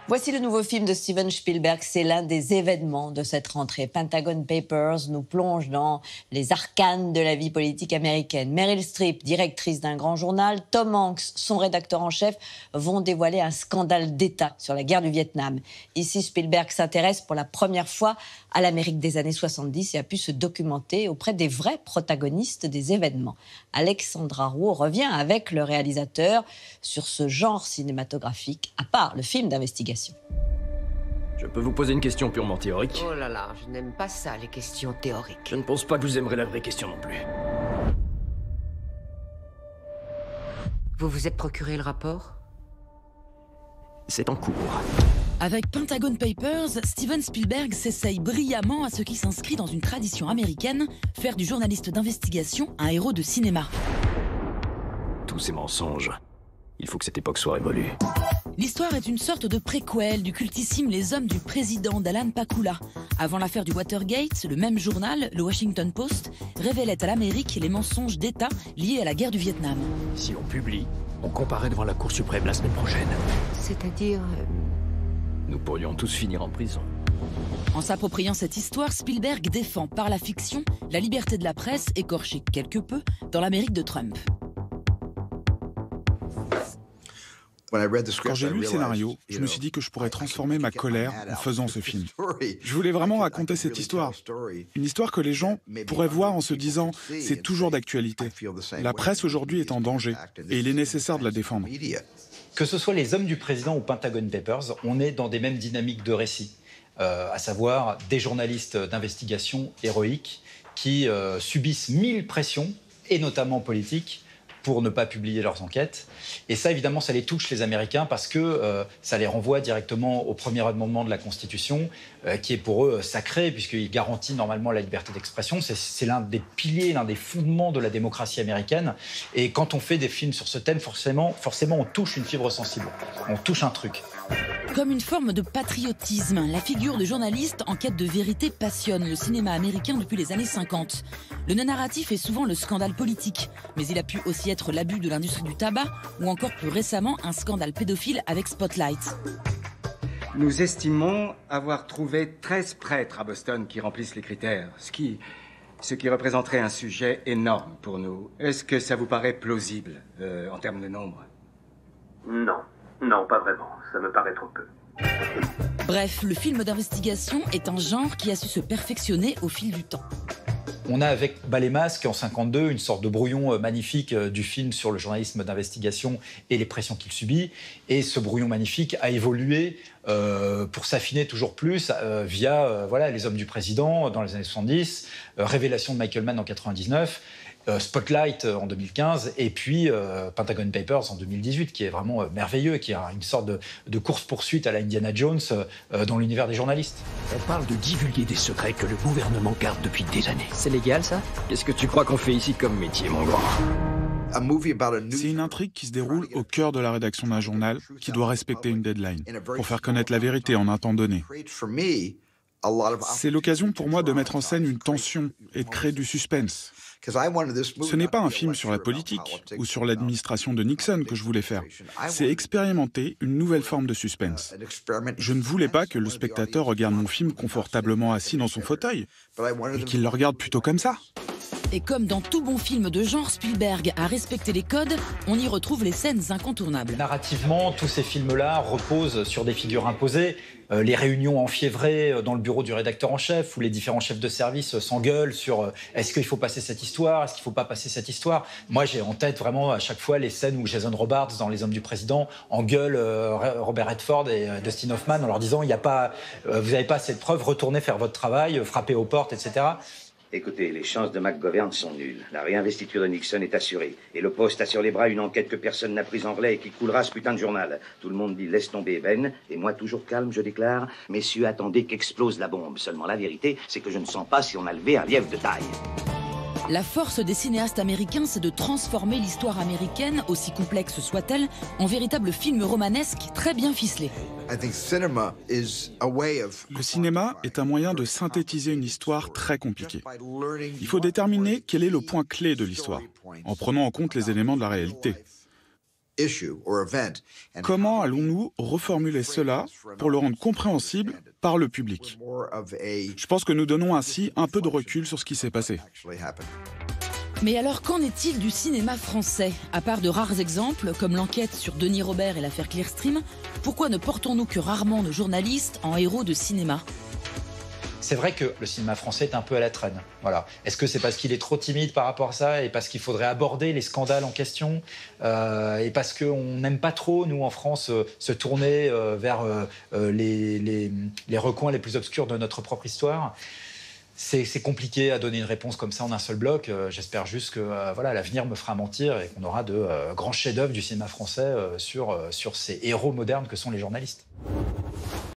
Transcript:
Voici le nouveau film de Steven Spielberg. C'est l'un des événements de cette rentrée. Pentagon Papers nous plonge dans les arcanes de la vie politique américaine. Meryl Streep, directrice d'un grand journal, Tom Hanks, son rédacteur en chef, vont dévoiler un scandale d'État sur la guerre du Vietnam. Ici, Spielberg s'intéresse pour la première fois à l'Amérique des années 70 et a pu se documenter auprès des vrais protagonistes des événements. Alexandra Roux revient avec le réalisateur sur ce genre cinématographique, à part le film d'investigation. Je peux vous poser une question purement théorique? Oh là là, je n'aime pas ça, les questions théoriques. Je ne pense pas que vous aimerez la vraie question non plus. Vous vous êtes procuré le rapport? C'est en cours. Avec Pentagon Papers, Steven Spielberg s'essaye brillamment à ce qui s'inscrit dans une tradition américaine, faire du journaliste d'investigation un héros de cinéma. Tous ces mensonges. Il faut que cette époque soit révolue. L'histoire est une sorte de préquel du cultissime Les Hommes du Président d'Alan Pakula. Avant l'affaire du Watergate, le même journal, le Washington Post, révélait à l'Amérique les mensonges d'État liés à la guerre du Vietnam. Si on publie, on comparaît devant la Cour suprême la semaine prochaine. C'est-à-dire... Nous pourrions tous finir en prison. En s'appropriant cette histoire, Spielberg défend par la fiction la liberté de la presse, écorchée quelque peu dans l'Amérique de Trump. Quand j'ai lu le scénario, je me suis dit que je pourrais transformer ma colère en faisant ce film. Je voulais vraiment raconter cette histoire. Une histoire que les gens pourraient voir en se disant « c'est toujours d'actualité ». La presse aujourd'hui est en danger et il est nécessaire de la défendre. Que ce soit Les Hommes du Président ou Pentagon Papers, on est dans des mêmes dynamiques de récit, à savoir des journalistes d'investigation héroïques qui subissent 1000 pressions, et notamment politiques, pour ne pas publier leurs enquêtes. Et ça, évidemment, ça les touche, les Américains, parce que ça les renvoie directement au premier amendement de la Constitution, qui est pour eux sacré, puisqu'il garantit normalement la liberté d'expression. C'est l'un des piliers, l'un des fondements de la démocratie américaine. Et quand on fait des films sur ce thème, forcément, on touche une fibre sensible. On touche un truc. Comme une forme de patriotisme, la figure de journaliste en quête de vérité passionne le cinéma américain depuis les années 50. Le non-narratif est souvent le scandale politique, mais il a pu aussi être l'abus de l'industrie du tabac ou encore plus récemment un scandale pédophile avec Spotlight. Nous estimons avoir trouvé 13 prêtres à Boston qui remplissent les critères, ce qui représenterait un sujet énorme pour nous. Est-ce que ça vous paraît plausible en termes de nombre? Non, pas vraiment. Ça me paraît trop peu. Bref, le film d'investigation est un genre qui a su se perfectionner au fil du temps. On a avec Bas les masques en 52 une sorte de brouillon magnifique du film sur le journalisme d'investigation et les pressions qu'il subit. Et ce brouillon magnifique a évolué pour s'affiner toujours plus via Les Hommes du Président dans les années 70, Révélation de Michael Mann en 99, Spotlight en 2015 et puis Pentagon Papers en 2018 qui est vraiment merveilleux, qui a une sorte de course-poursuite à la Indiana Jones dans l'univers des journalistes. On parle de divulguer des secrets que le gouvernement garde depuis des années. C'est légal, ça? Qu'est-ce que tu crois qu'on fait ici comme métier, mon grand? C'est une intrigue qui se déroule au cœur de la rédaction d'un journal qui doit respecter une deadline pour faire connaître la vérité en un temps donné. C'est l'occasion pour moi de mettre en scène une tension et de créer du suspense. Ce n'est pas un film sur la politique ou sur l'administration de Nixon que je voulais faire. C'est expérimenter une nouvelle forme de suspense. Je ne voulais pas que le spectateur regarde mon film confortablement assis dans son fauteuil, et qu'il le regarde plutôt comme ça. Et comme dans tout bon film de genre, Spielberg a respecté les codes, on y retrouve les scènes incontournables. Narrativement, tous ces films-là reposent sur des figures imposées. Les réunions enfiévrées dans le bureau du rédacteur en chef, où les différents chefs de service s'engueulent sur est-ce qu'il faut passer cette histoire, est-ce qu'il ne faut pas passer cette histoire. Moi, j'ai en tête vraiment à chaque fois les scènes où Jason Robards, dans Les Hommes du Président, engueule Robert Redford et Dustin Hoffman en leur disant vous n'avez pas assez de preuves, retournez faire votre travail, frappez aux portes, etc. Écoutez, les chances de McGovern sont nulles. La réinvestiture de Nixon est assurée. Et le Poste a sur les bras une enquête que personne n'a prise en relais et qui coulera ce putain de journal. Tout le monde dit laisse tomber Ben. Et moi, toujours calme, je déclare messieurs, attendez qu'explose la bombe. Seulement la vérité, c'est que je ne sens pas si on a levé un lièvre de taille. La force des cinéastes américains, c'est de transformer l'histoire américaine, aussi complexe soit-elle, en véritable film romanesque très bien ficelé. Le cinéma est un moyen de synthétiser une histoire très compliquée. Il faut déterminer quel est le point clé de l'histoire, en prenant en compte les éléments de la réalité. Comment allons-nous reformuler cela pour le rendre compréhensible par le public? Je pense que nous donnons ainsi un peu de recul sur ce qui s'est passé. Mais alors, qu'en est-il du cinéma français? À part de rares exemples, comme l'enquête sur Denis Robert et l'affaire Clearstream, pourquoi ne portons-nous que rarement nos journalistes en héros de cinéma? C'est vrai que le cinéma français est un peu à la traîne. Voilà. Est-ce que c'est parce qu'il est trop timide par rapport à ça et parce qu'il faudrait aborder les scandales en question et parce qu'on n'aime pas trop, nous, en France, se tourner vers les recoins les plus obscurs de notre propre histoire? C'est compliqué à donner une réponse comme ça en un seul bloc. J'espère juste que voilà, l'avenir me fera mentir et qu'on aura de grands chefs-d'œuvre du cinéma français sur ces héros modernes que sont les journalistes.